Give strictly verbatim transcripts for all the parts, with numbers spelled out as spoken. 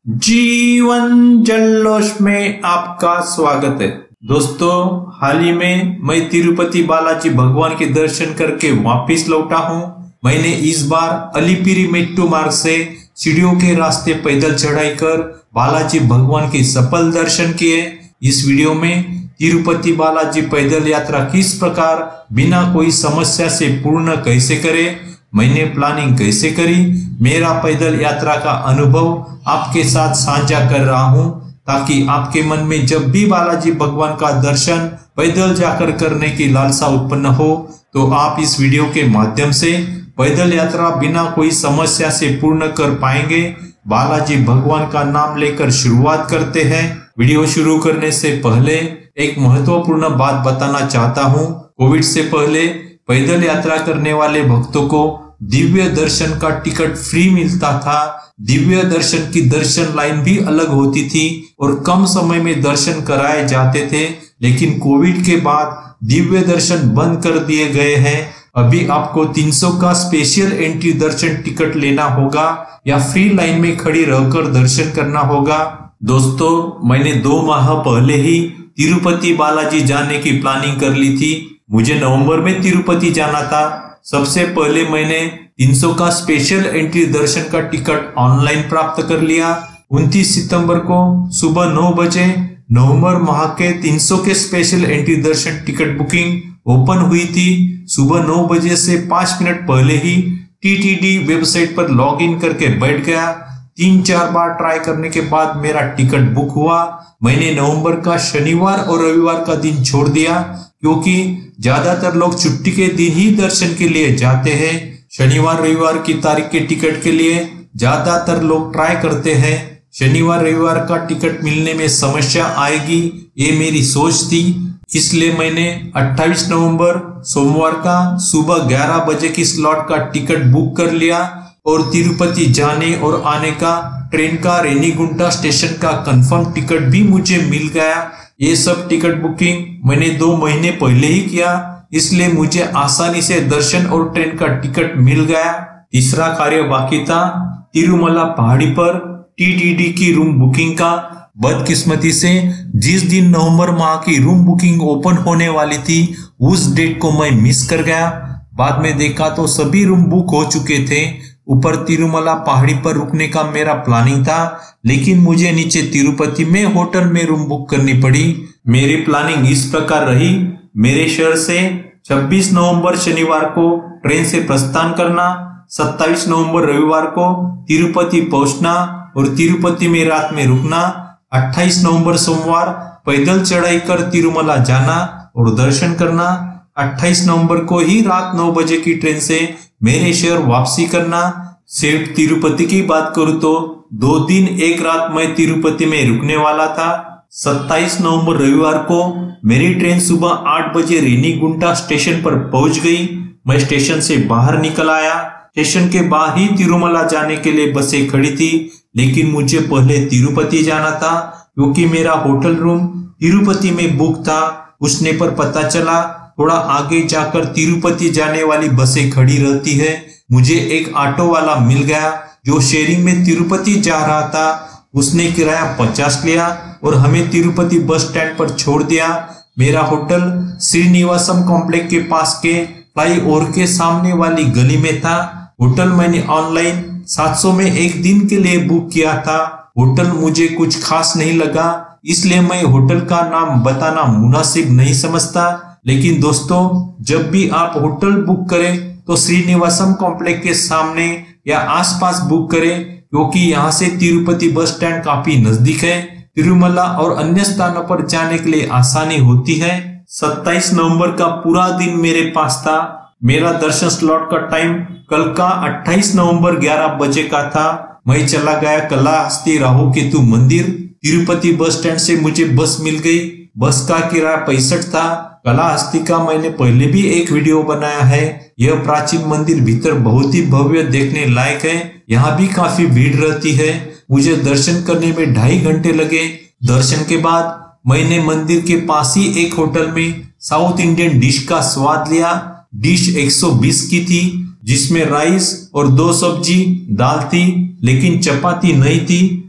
जीवन जल्लोष में आपका स्वागत है। दोस्तों, हाल ही में मैं तिरुपति बालाजी भगवान के दर्शन करके वापस लौटा हूँ। मैंने इस बार अलिपिरी मेट्टू मार्ग से सीढ़ियों के रास्ते पैदल चढ़ाई कर बालाजी भगवान के सफल दर्शन किए। इस वीडियो में तिरुपति बालाजी पैदल यात्रा किस प्रकार बिना कोई समस्या से पूर्ण कैसे करे, मैंने प्लानिंग कैसे करी, मेरा पैदल यात्रा का अनुभव आपके साथ साझा कर रहा हूं, ताकि आपके मन में जब भी बालाजी भगवान का दर्शन पैदल जाकर करने की लालसा उत्पन्न हो तो आप इस वीडियो के माध्यम से पैदल यात्रा बिना कोई समस्या से पूर्ण कर पाएंगे। बालाजी भगवान का नाम लेकर शुरुआत करते हैं। वीडियो शुरू करने से पहले एक महत्वपूर्ण बात बताना चाहता हूँ। कोविड से पहले पैदल यात्रा करने वाले भक्तों को दिव्य दर्शन का टिकट फ्री मिलता था। दिव्य दर्शन की दर्शन लाइन भी अलग होती थी और कम समय में दर्शन कराए जाते थे, लेकिन कोविड के बाद दिव्य दर्शन बंद कर दिए गए हैं। अभी आपको तीन सौ का स्पेशल एंट्री दर्शन टिकट लेना होगा या फ्री लाइन में खड़ी रहकर दर्शन करना होगा। दोस्तों, मैंने दो माह पहले ही तिरुपति बालाजी जाने की प्लानिंग कर ली थी। मुझे नवंबर में तिरुपति जाना था। सबसे पहले मैंने तीन सौ का स्पेशल एंट्री दर्शन का टिकट ऑनलाइन प्राप्त कर लिया। उनतीस सितंबर को सुबह नौ बजे नवंबर माह के तीन सौ के special entry darshan ticket booking open हुई थी। सुबह नौ बजे से पांच मिनट पहले ही टीटीडी वेबसाइट पर लॉगिन करके बैठ गया। तीन चार बार ट्राई करने के बाद मेरा टिकट बुक हुआ। मैंने नवंबर का शनिवार और रविवार का दिन छोड़ दिया, क्योंकि ज्यादातर लोग छुट्टी के दिन ही दर्शन के लिए जाते हैं। शनिवार रविवार की तारीख के टिकट के लिए ज्यादातर लोग ट्राई करते हैं। शनिवार रविवार का टिकट मिलने में समस्या आएगी, ये मेरी सोच थी। इसलिए मैंने अट्ठाईस नवंबर सोमवार का सुबह ग्यारह बजे की स्लॉट का टिकट बुक कर लिया और तिरुपति जाने और आने का ट्रेन का रेनीगुंटा स्टेशन का कंफर्म टिकट भी मुझे मिल गया। ये सब टिकट बुकिंग मैंने दो महीने पहले ही किया, इसलिए मुझे आसानी से दर्शन और ट्रेन का टिकट मिल गया। तीसरा कार्य बाकी था, तिरुमला पहाड़ी पर टीटीडी की रूम बुकिंग का। बदकिस्मती से जिस दिन नवंबर माह की रूम बुकिंग ओपन होने वाली थी उस डेट को मैं मिस कर गया। बाद में देखा तो सभी रूम बुक हो चुके थे। ऊपर तिरुमला पहाड़ी पर रुकने का मेरा प्लानिंग था, लेकिन मुझे नीचे तिरुपति में होटल में रूम बुक करनी पड़ी। मेरी प्लानिंग इस प्रकार रही। मेरे शहर से छब्बीस नवंबर शनिवार को ट्रेन से प्रस्थान करना, सत्ताईस नवंबर रविवार को तिरुपति पहुंचना और तिरुपति में रात में रुकना, अट्ठाईस नवंबर सोमवार पैदल चढ़ाई कर तिरुमला जाना और दर्शन करना, अट्ठाईस नवंबर को ही रात नौ बजे की ट्रेन से मेरे शहर वापसी करना। सिर्फ तिरुपति की बात करूं तो दो दिन एक रात मैं तिरुपति में रुकने वाला था। सत्ताईस नवंबर रविवार को मेरी ट्रेन सुबह आठ बजे रेनीगुंटा स्टेशन पर पहुंच गई। मैं स्टेशन से बाहर निकल आया। स्टेशन के बाहर ही तिरुमला जाने के लिए बसें खड़ी थी, लेकिन मुझे पहले तिरुपति जाना था, क्योंकि मेरा होटल रूम तिरुपति में बुक था। पूछने पर पता चला थोड़ा आगे जाकर तिरुपति जाने वाली बसें खड़ी रहती है। मुझे एक ऑटो वाला मिल गया जो शेयरिंग में तिरुपति जा रहा था। उसने किराया पचास लिया और हमें तिरुपति बस स्टैंड पर छोड़ दिया। मेरा होटल श्रीनिवासम कॉम्प्लेक्स के पास के फ्लाईओवर के सामने वाली गली में था। होटल मैंने ऑनलाइन सात सौ में एक दिन के लिए बुक किया था। होटल मुझे कुछ खास नहीं लगा, इसलिए मैं होटल का नाम बताना मुनासिब नहीं समझता। लेकिन दोस्तों, जब भी आप होटल बुक करें तो श्रीनिवासम कॉम्प्लेक्स के सामने या आसपास बुक करें, क्योंकि यहाँ से तिरुपति बस स्टैंड काफी नजदीक है। तिरुमला और अन्य स्थानों पर जाने के लिए आसानी होती है। सत्ताईस नवंबर का पूरा दिन मेरे पास था। मेरा दर्शन स्लॉट का टाइम कल का अट्ठाईस नवंबर ग्यारह बजे का था। मैं चला गया कलाहस्ती राहु केतु मंदिर। तिरुपति बस स्टैंड से मुझे बस मिल गई। बस का किराया पैंसठ था। कलाहस्ती का मैंने पहले भी एक वीडियो बनाया है। यह प्राचीन मंदिर भीतर बहुत ही भव्य देखने लायक है। यहाँ भी काफी भीड़ रहती है। मुझे दर्शन करने में ढाई घंटे लगे। दर्शन के बाद मैंने मंदिर के पास ही एक होटल में साउथ इंडियन डिश का स्वाद लिया। डिश एक सौ बीस की थी, जिसमें राइस और दो सब्जी दाल थी, लेकिन चपाती नहीं थी।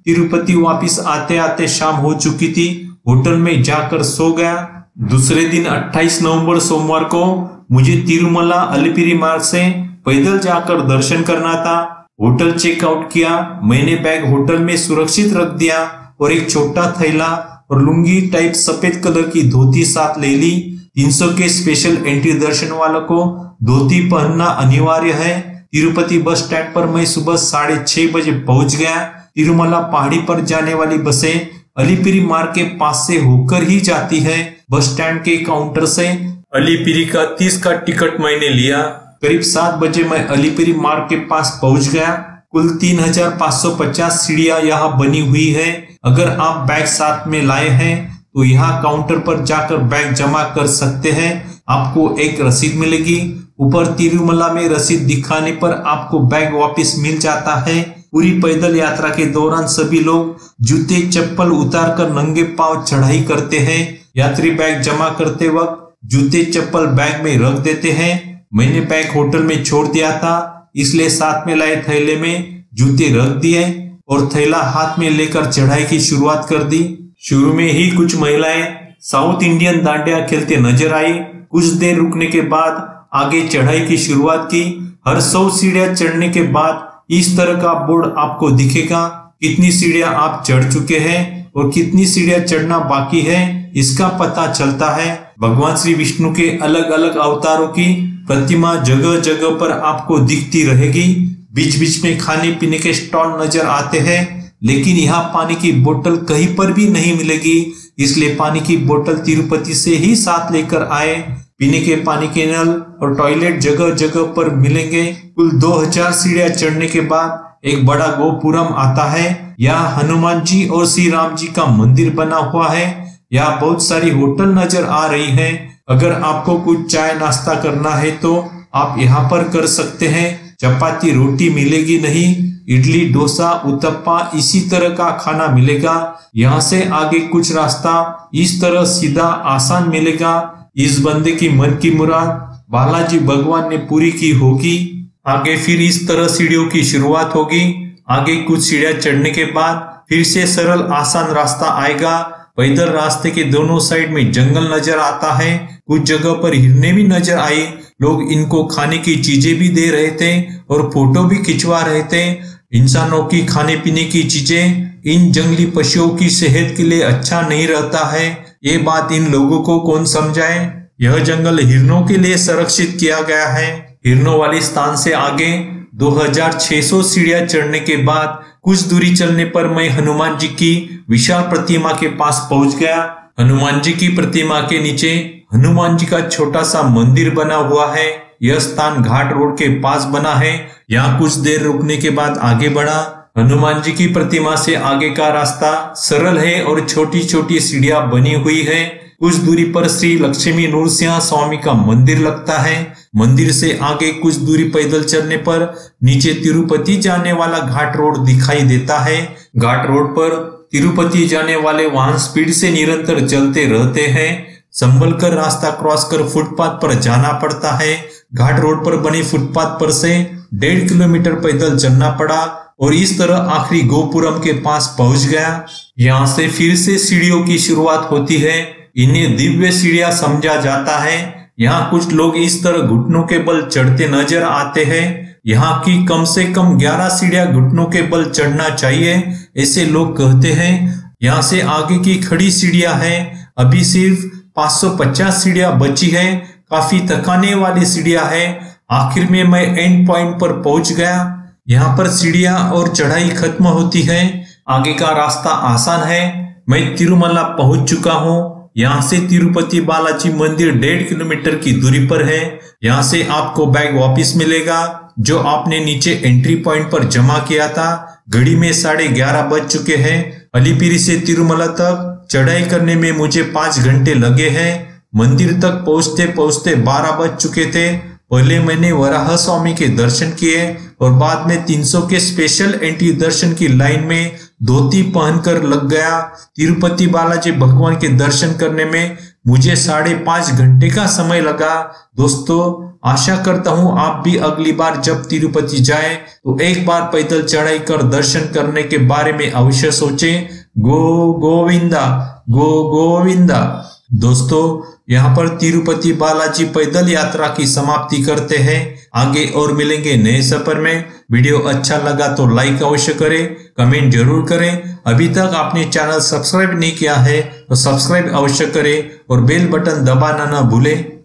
तिरुपति वापस आते आते शाम हो चुकी थी। होटल में जाकर सो गया। दूसरे दिन अट्ठाईस नवंबर सोमवार को मुझे तिरुमला अलिपिरी मार्ग से पैदल जाकर दर्शन करना था। होटल चेकआउट किया। मैंने बैग होटल में सुरक्षित रख दिया और एक छोटा थैला और लुंगी टाइप सफेद कलर की धोती साथ ले ली। तीन सौ के स्पेशल एंट्री दर्शन वालों को धोती पहनना अनिवार्य है। तिरुपति बस स्टैंड पर मैं सुबह साढ़े छह बजे पहुंच गया। तिरुमला पहाड़ी पर जाने वाली बसें अलिपिरी मार्ग के पास से होकर ही जाती है। बस स्टैंड के काउंटर से अलिपिरी का तीस का टिकट मैंने लिया। करीब सात बजे मैं अलिपिरी मार्ग के पास पहुंच गया। कुल तीन हजार पाँच सौ पचास सीढ़ियां यहाँ बनी हुई है। अगर आप बैग साथ में लाए हैं तो यहाँ काउंटर पर जाकर बैग जमा कर सकते हैं। आपको एक रसीद मिलेगी। ऊपर तिरुमला में रसीद दिखाने पर आपको बैग वापस मिल जाता है। पूरी पैदल यात्रा के दौरान सभी लोग जूते चप्पल उतारकर नंगे पांव चढ़ाई करते हैं। यात्री बैग जमा करते वक्त जूते चप्पल बैग में रख देते हैं। मैंने बैग होटल में छोड़ दिया था, इसलिए साथ में लाए थैले में जूते रख दिए और थैला हाथ में लेकर चढ़ाई की शुरुआत कर दी। शुरू में ही कुछ महिलाएं साउथ इंडियन डांडिया खेलते नजर आई। कुछ देर रुकने के बाद आगे चढ़ाई की शुरुआत की। हर सौ सीढ़ियां चढ़ने के बाद इस तरह का बोर्ड आपको दिखेगा। कितनी सीढ़ियां आप चढ़ चुके हैं और कितनी सीढ़ियां चढ़ना बाकी है, इसका पता चलता है। भगवान श्री विष्णु के अलग अलग अवतारों की प्रतिमा जगह जगह पर आपको दिखती रहेगी। बीच बीच में खाने पीने के स्टॉल नजर आते हैं, लेकिन यहाँ पानी की बोतल कहीं पर भी नहीं मिलेगी, इसलिए पानी की बोतल तिरुपति से ही साथ लेकर आए। पीने के पानी के नल और टॉयलेट जगह जगह पर मिलेंगे। कुल दो हजार सीढ़ियां चढ़ने के बाद एक बड़ा गोपुरम आता है। यहाँ हनुमान जी और श्री राम जी का मंदिर बना हुआ है। यहाँ बहुत सारी होटल नजर आ रही है। अगर आपको कुछ चाय नाश्ता करना है तो आप यहाँ पर कर सकते हैं। चपाती रोटी मिलेगी नहीं। इडली डोसा उत्तप्पा इसी तरह का खाना मिलेगा। यहाँ से आगे कुछ रास्ता इस तरह सीधा आसान मिलेगा। इस बंदे की मन की मुराद बालाजी भगवान ने पूरी की होगी। आगे फिर इस तरह सीढ़ियों की शुरुआत होगी। आगे कुछ सीढ़ियां चढ़ने के बाद फिर से सरल आसान रास्ता आएगा। पैदल रास्ते के दोनों साइड में जंगल नजर आता है। कुछ जगह पर हिरने भी नजर आई। लोग इनको खाने की चीजें भी दे रहे थे और फोटो भी खिंचवा रहे थे। इंसानों की खाने पीने की चीजें इन जंगली पशुओं की सेहत के लिए अच्छा नहीं रहता है। ये बात इन लोगों को कौन समझाए। यह जंगल हिरणों के लिए संरक्षित किया गया है। हिरणों वाले स्थान से आगे दो हजार छह सौ सीढ़ियां चढ़ने के बाद कुछ दूरी चलने पर मैं हनुमान जी की विशाल प्रतिमा के पास पहुंच गया। हनुमान जी की प्रतिमा के नीचे हनुमान जी का छोटा सा मंदिर बना हुआ है। यह स्थान घाट रोड के पास बना है। यहाँ कुछ देर रुकने के बाद आगे बढ़ा। हनुमान जी की प्रतिमा से आगे का रास्ता सरल है और छोटी छोटी सीढ़ियां बनी हुई है। कुछ दूरी पर श्री लक्ष्मी नृसिंह स्वामी का मंदिर लगता है। मंदिर से आगे कुछ दूरी पैदल चलने पर नीचे तिरुपति जाने वाला घाट रोड दिखाई देता है। घाट रोड पर तिरुपति जाने वाले वाहन स्पीड से निरंतर चलते रहते हैं। संभल कर रास्ता क्रॉस कर फुटपाथ पर जाना पड़ता है। घाट रोड पर बने फुटपाथ पर से डेढ़ किलोमीटर पैदल चलना पड़ा और इस तरह आखिरी गोपुरम के पास पहुंच गया। यहाँ से फिर से सीढ़ियों की शुरुआत होती है। इन्हें दिव्य सीढ़ियां समझा जाता है। यहाँ कुछ लोग इस तरह घुटनों के बल चढ़ते नजर आते हैं। यहाँ की कम से कम ग्यारह सीढ़ियां घुटनों के बल चढ़ना चाहिए, ऐसे लोग कहते हैं। यहाँ से आगे की खड़ी सीढ़ियां हैं। अभी सिर्फ पाँच सौ पचास सीढ़ियां बची है। काफी थकाने वाली सीढ़ियां है। आखिर में मैं एंड पॉइंट पर पहुंच गया। यहाँ पर सीढ़ियां और चढ़ाई खत्म होती है। आगे का रास्ता आसान है। मैं तिरुमला पहुंच चुका हूँ। यहाँ से तिरुपति बालाजी मंदिर डेढ़ किलोमीटर की दूरी पर है। यहाँ से आपको बैग वापस मिलेगा जो आपने नीचे एंट्री पॉइंट पर जमा किया था। घड़ी में साढ़े ग्यारह बज चुके हैं। अलिपिरी से तिरुमला तक चढ़ाई करने में मुझे पांच घंटे लगे हैं। मंदिर तक पहुंचते पहुंचते बारह बज चुके थे। पहले मैंने वराह स्वामी के दर्शन किए और बाद में तीन सौ के स्पेशल एंट्री दर्शन की लाइन में धोती पहनकर लग गया। तिरुपति बालाजी भगवान के दर्शन करने में मुझे साढ़े पांच घंटे का समय लगा। दोस्तों आशा करता हूं आप भी अगली बार जब तिरुपति जाएं तो एक बार पैदल चढ़ाई कर दर्शन करने के बारे में अवश्य सोचें। गो गोविंदा, गो गोविंदा। दोस्तों यहाँ पर तिरुपति बालाजी पैदल यात्रा की समाप्ति करते हैं। आगे और मिलेंगे नए सफर में। वीडियो अच्छा लगा तो लाइक अवश्य करें, कमेंट जरूर करें। अभी तक आपने चैनल सब्सक्राइब नहीं किया है तो सब्सक्राइब अवश्य करें और बेल बटन दबाना न भूलें।